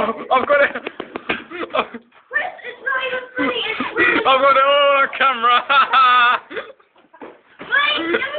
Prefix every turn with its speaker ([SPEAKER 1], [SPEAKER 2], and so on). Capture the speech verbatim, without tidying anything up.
[SPEAKER 1] Oh, I've got it.
[SPEAKER 2] Chris, it's not even funny. It's really
[SPEAKER 1] I've got it all on camera.
[SPEAKER 2] Wait,